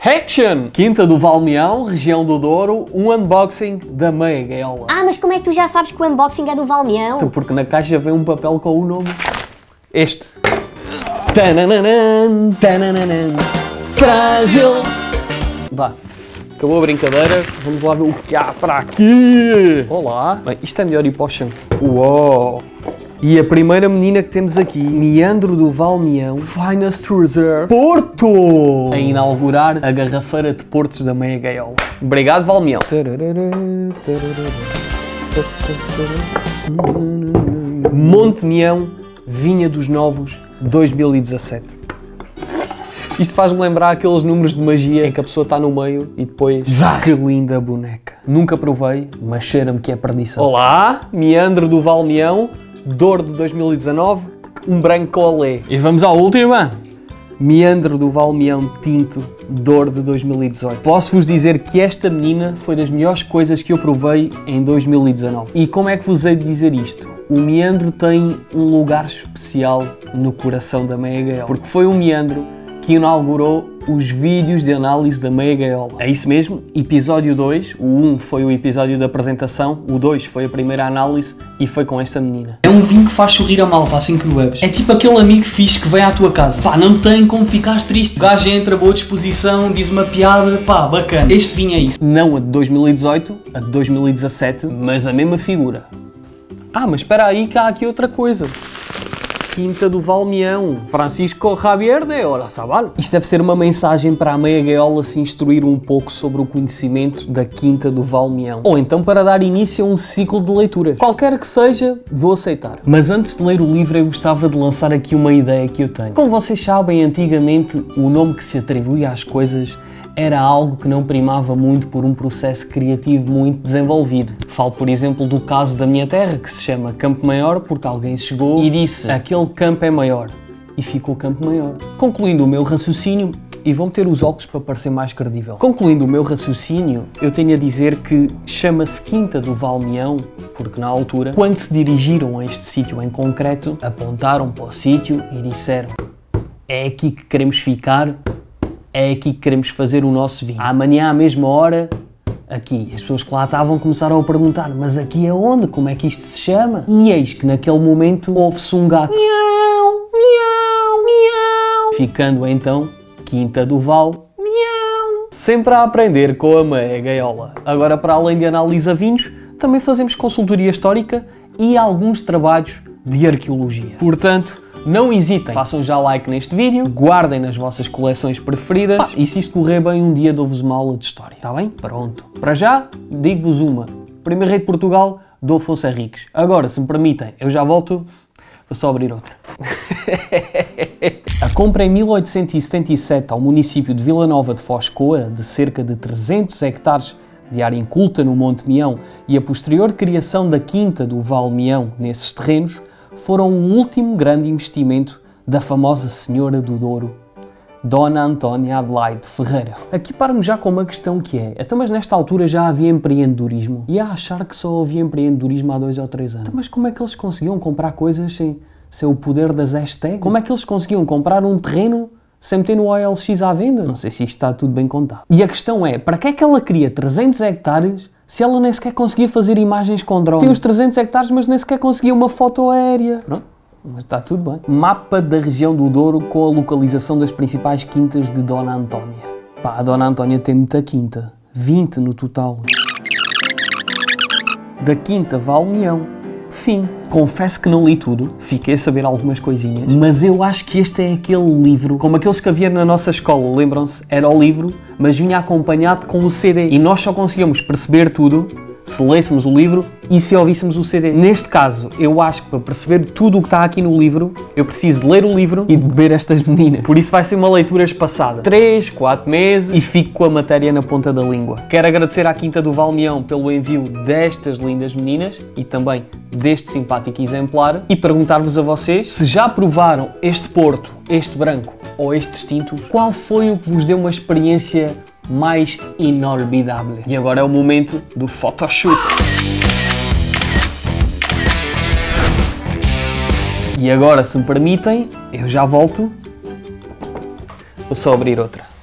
Action! Quinta do Valmeão, região do Douro, um unboxing da meia gaiola. Ah, mas como é que tu já sabes que o unboxing é do Valmeão? Então, porque na caixa vem um papel com o nome. Este. Tanananan, tanananan. Frágil! Vá, acabou a brincadeira, vamos lá ver o que há para aqui. Olá! Bem, isto é melhor ir para o chão. Uou! E a primeira menina que temos aqui, Meandro do Valmeão, Finest Reserve, Porto! A inaugurar a garrafeira de portos da meia gaiola. Obrigado, Valmeão! Monte Meão, Vinha dos Novos, 2017. Isto faz-me lembrar aqueles números de magia em que a pessoa está no meio e depois... Zá! Que linda boneca! Nunca provei, mas cheira-me que é perdição. Olá! Meandro do Valmeão, Douro de 2019, um branco olé. E vamos à última! Meandro do Valmeão Tinto, Douro de 2018. Posso-vos dizer que esta menina foi das melhores coisas que eu provei em 2019. E como é que vos hei de dizer isto? O Meandro tem um lugar especial no coração da meia gaiola, porque foi o Meandro que inaugurou os vídeos de análise da meia gaiola. É isso mesmo, episódio 2, o 1 foi o episódio da apresentação, o 2 foi a primeira análise e foi com esta menina. É um vinho que faz sorrir a malta assim que o bebes. É tipo aquele amigo fixe que vem à tua casa. Pá, não tem como ficares triste. O gajo entra, boa disposição, diz uma piada, pá, bacana. Este vinho é isso. Não a de 2018, a de 2017, mas a mesma figura. Ah, mas espera aí que há aqui outra coisa. Quinta do Valmeão, Francisco Javier de Olazábal. Isto deve ser uma mensagem para a meia gaiola se instruir um pouco sobre o conhecimento da Quinta do Valmeão. Ou então para dar início a um ciclo de leituras. Qualquer que seja, vou aceitar. Mas antes de ler o livro eu gostava de lançar aqui uma ideia que eu tenho. Como vocês sabem, antigamente o nome que se atribuía às coisas era algo que não primava muito por um processo criativo muito desenvolvido. Falo, por exemplo, do caso da minha terra, que se chama Campo Maior, porque alguém chegou e disse aquele campo é maior. E ficou Campo Maior. Concluindo o meu raciocínio, e vou meter os óculos para parecer mais credível. Concluindo o meu raciocínio, eu tenho a dizer que chama-se Quinta do Valmeão, porque na altura, quando se dirigiram a este sítio em concreto, apontaram para o sítio e disseram: é aqui que queremos ficar. É aqui que queremos fazer o nosso vinho. Amanhã à mesma hora, aqui. As pessoas que lá estavam começaram a perguntar: mas aqui é onde? Como é que isto se chama? E eis que naquele momento ouve-se um gato. Miau, miau, miau. Ficando então Quinta do Val. Miau. Sempre a aprender com a meia gaiola. Agora, para além de análise a vinhos, também fazemos consultoria histórica e alguns trabalhos de arqueologia. Portanto, não hesitem, façam já like neste vídeo, guardem nas vossas coleções preferidas e se isto correr bem um dia dou-vos uma aula de história, está bem? Pronto. Para já, digo-vos uma. Primeiro rei de Portugal, Dom Afonso Henriques. Agora, se me permitem, eu já volto, vou só abrir outra. A compra em 1877 ao município de Vila Nova de Foscoa, de cerca de 300 hectares de área inculta no Monte Meão, e a posterior criação da Quinta do Valmeão nesses terrenos, foram o último grande investimento da famosa Senhora do Douro, Dona Antónia Adelaide Ferreira. Aqui paro-me já com uma questão que é: então, mas nesta altura já havia empreendedorismo? E a achar que só havia empreendedorismo há 2 ou 3 anos. Então, mas como é que eles conseguiam comprar coisas sem o poder das hashtags? Como é que eles conseguiam comprar um terreno sem meter no OLX à venda? Não sei se isto está tudo bem contado. E a questão é, para que é que ela queria 300 hectares se ela nem sequer conseguia fazer imagens com drone? Tem os 300 hectares, mas nem sequer conseguia uma foto aérea. Pronto, mas está tudo bem. Mapa da região do Douro com a localização das principais quintas de Dona Antónia. Pá, a Dona Antónia tem muita quinta. 20 no total. Da Quinta Valmeão. Fim. Confesso que não li tudo, fiquei a saber algumas coisinhas, mas eu acho que este é aquele livro, como aqueles que havia na nossa escola, lembram-se? Era o livro, mas vinha acompanhado com o CD. E nós só conseguíamos perceber tudo se lêssemos o livro e se ouvíssemos o CD. Neste caso, eu acho que para perceber tudo o que está aqui no livro, eu preciso de ler o livro e de beber estas meninas. Por isso vai ser uma leitura espaçada. 3, 4 meses e fico com a matéria na ponta da língua. Quero agradecer à Quinta do Valmeão pelo envio destas lindas meninas e também deste simpático exemplar e perguntar-vos a vocês se já provaram este Porto, este branco ou estes tintos, qual foi o que vos deu uma experiência mais inolvidável. E agora é o momento do photoshoot. E agora, se me permitem, eu já volto. Vou só abrir outra.